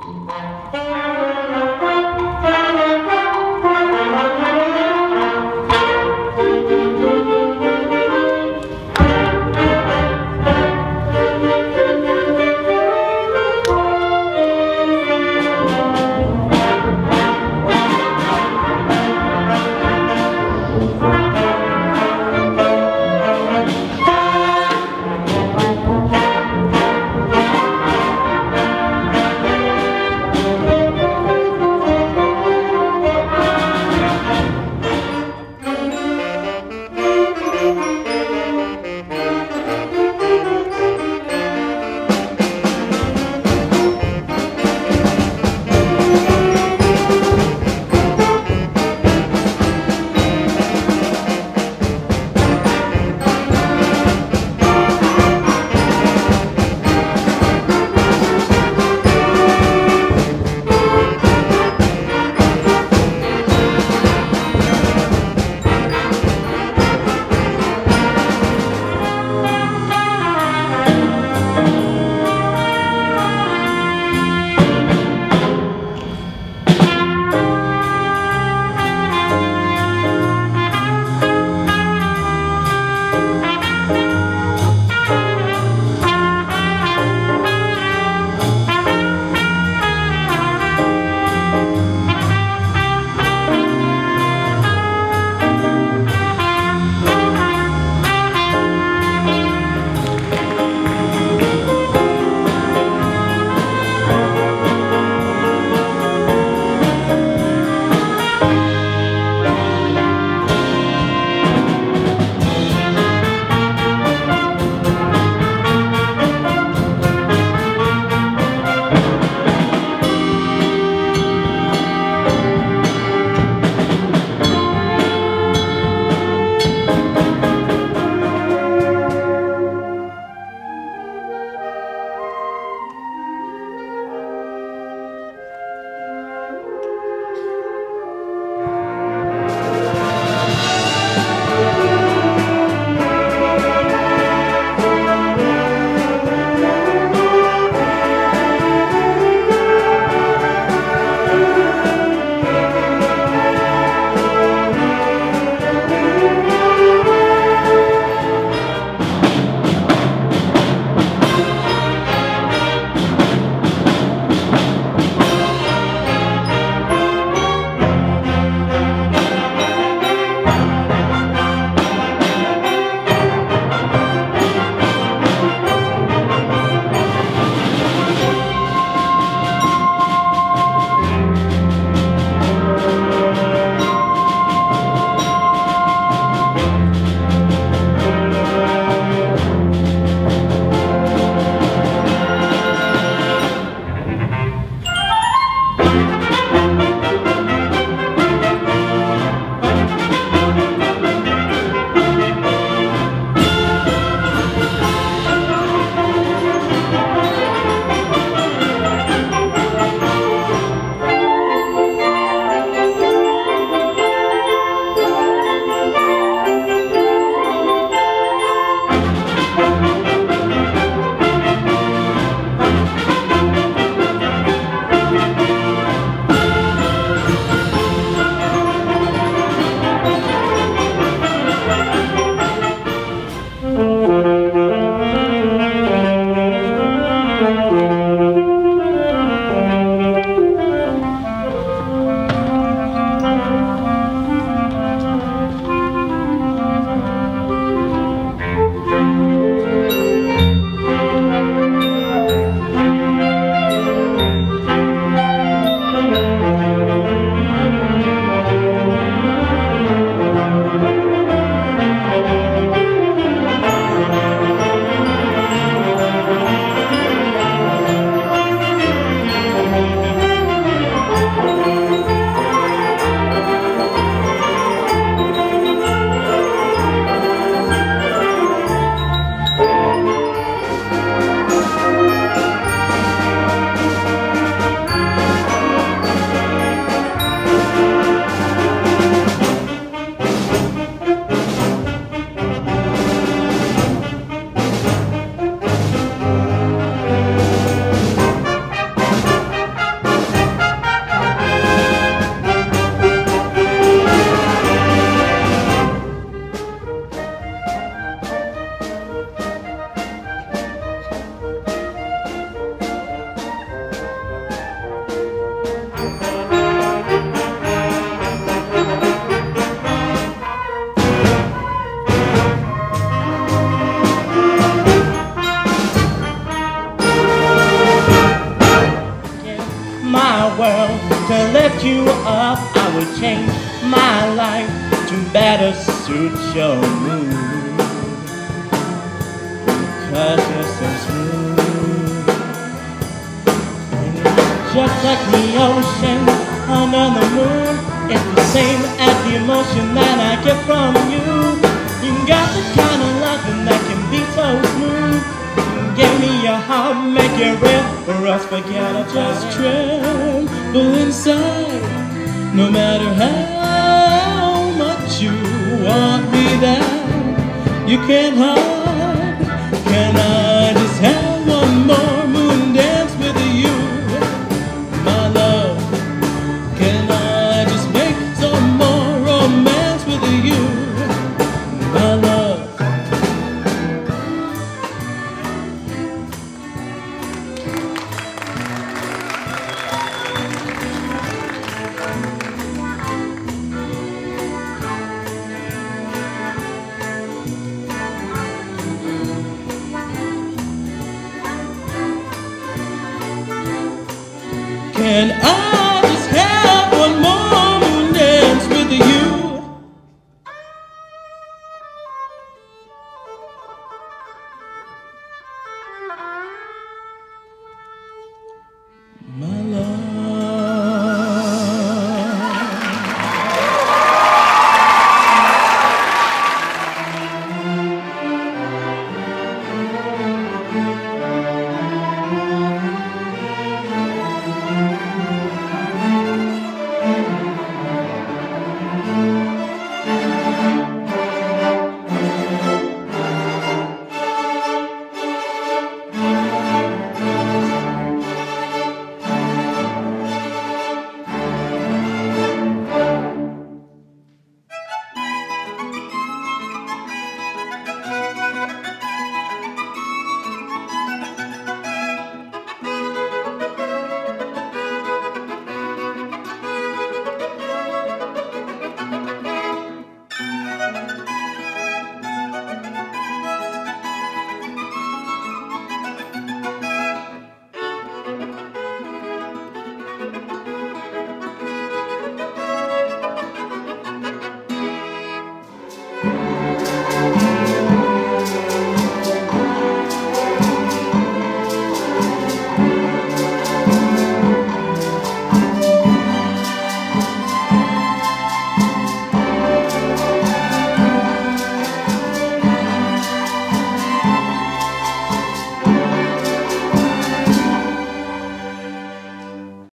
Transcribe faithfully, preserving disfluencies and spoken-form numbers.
Thank you up, I would change my life to better suit your mood. Cause you're so smooth. Just like the ocean under the moon, it's the same as the emotion that I get from you. You got the kind of loving that can be so smooth. You gave me your heart, make it real, or else forget about it. Just tremble inside, no matter how much you want me there. You can't hide. Can I just have one more moon dance with you, my love? Can I just make some more romance with you, my love? Can I